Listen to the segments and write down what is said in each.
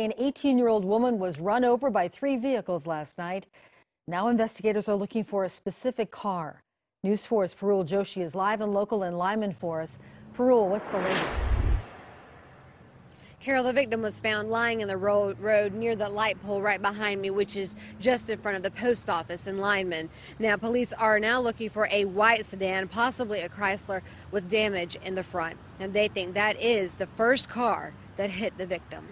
say an 18-year-old woman was run over by 3 vehicles last night. Now investigators are looking for a specific car. News 4's Parul Joshi is live and local in Lyman for us. Parul, what's the latest? Carol, the victim was found lying in the road near the light pole right behind me, which is just in front of the post office in Lyman. Now, police are now looking for a white sedan, possibly a Chrysler, with damage in the front. And they think that is the first car that hit the victim.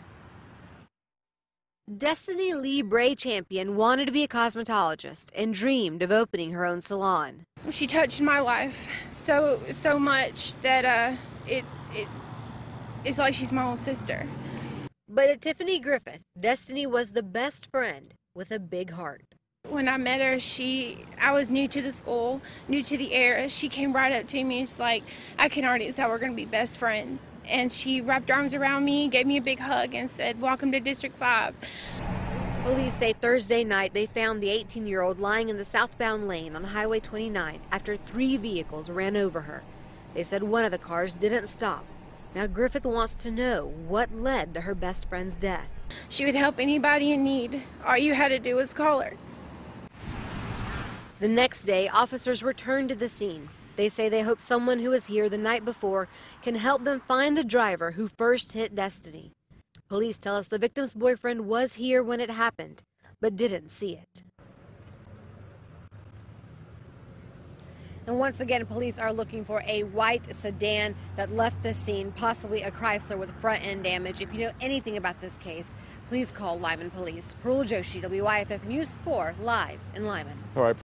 Destiny Lee Bray Champion wanted to be a cosmetologist and dreamed of opening her own salon. She touched my life so much that it's like she's my own sister. But at Tiffany Griffith, Destiny was the best friend with a big heart. When I met her, I was new to the school, new to the area. She came right up to me. She's like, I can already tell we're going to be best friends. And she wrapped her arms around me, gave me a big hug, and said, welcome to District 5. Police say Thursday night they found the 18-year-old lying in the southbound lane on Highway 29 after 3 vehicles ran over her. They said one of the cars didn't stop. Now Griffith wants to know what led to her best friend's death. She would help anybody in need. All you had to do was call her. The next day, officers returned to the scene. They say they hope someone who was here the night before can help them find the driver who first hit Destiny. Police tell us the victim's boyfriend was here when it happened, but didn't see it. And once again, police are looking for a white sedan that left the scene, possibly a Chrysler with front-end damage. If you know anything about this case, please call Lyman Police. Parul Joshi, WYFF News 4, live in Lyman. All right.